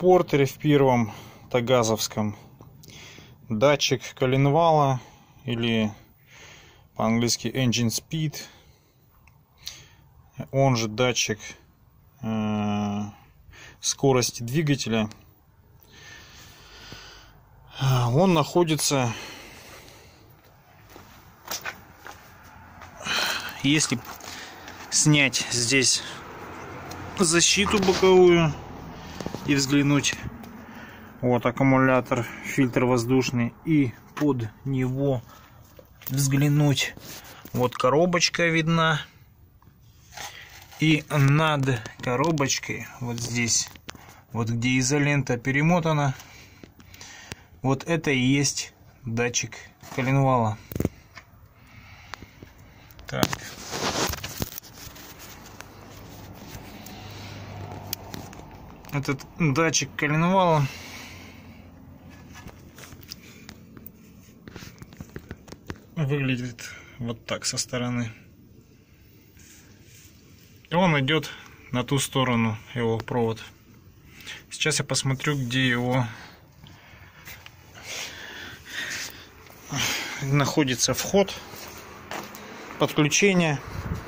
Портере в первом тагазовском датчик коленвала, или по-английски engine speed, он же датчик скорости двигателя. Он находится, если снять здесь защиту боковую и взглянуть, вот аккумулятор, фильтр воздушный, и под него взглянуть, вот коробочка видна, и над коробочкой, вот здесь, вот где изолента перемотана, вот это и есть датчик коленвала. Так. Этот датчик коленвала выглядит вот так со стороны. И он идет на ту сторону, его провод. Сейчас я посмотрю, где его находится вход подключения.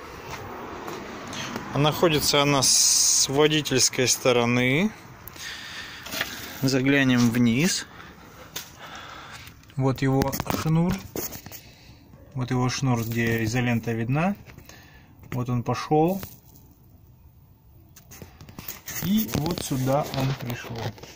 Находится она с водительской стороны. Заглянем вниз. Вот его шнур. Вот его шнур, где изолента видна. Вот он пошел. И вот сюда он пришел.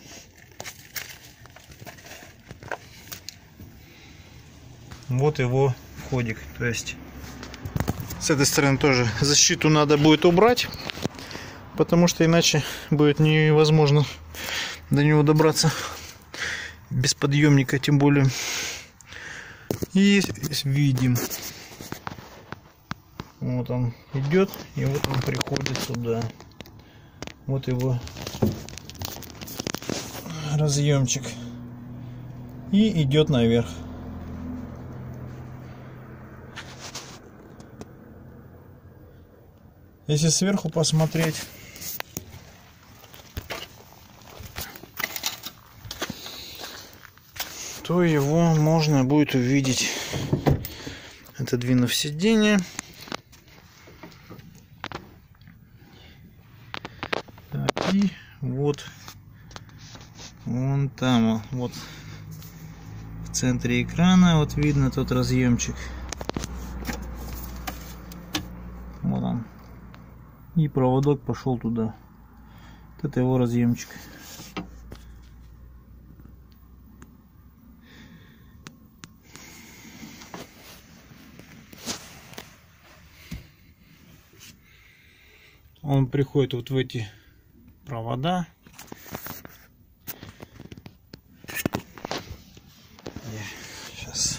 Вот его входик. То есть с этой стороны тоже защиту надо будет убрать, потому что иначе будет невозможно до него добраться без подъемника, тем более. И видим, вот он идет, и вот он приходит сюда. Вот его разъемчик и идет наверх. Если сверху посмотреть, то его можно будет увидеть, отодвинув сиденье. Так, и вот вон там, вот в центре экрана, вот видно тот разъемчик. Вот он. И проводок пошел туда. Вот это его разъемчик. Он приходит вот в эти провода. Сейчас.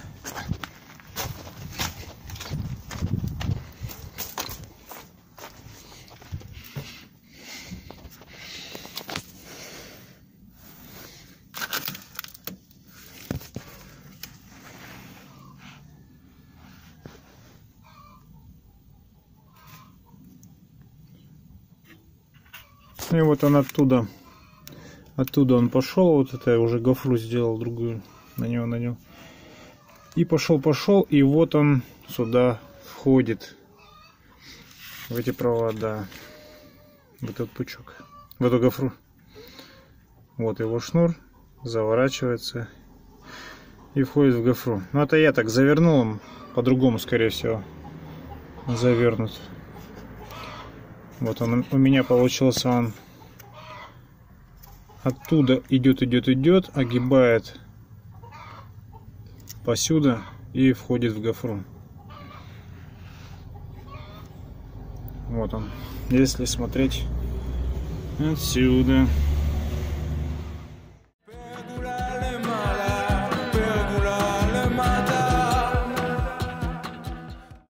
И вот он оттуда он пошел, вот это я уже гофру сделал другую, на него. И пошел, и вот он сюда входит, в эти провода, в этот пучок, в эту гофру. Вот его шнур заворачивается и входит в гофру. Ну это я так завернул, он по-другому, скорее всего, завернут. Вот он у меня получился, он оттуда идет, огибает посюда и входит в гофру. Вот он, если смотреть отсюда.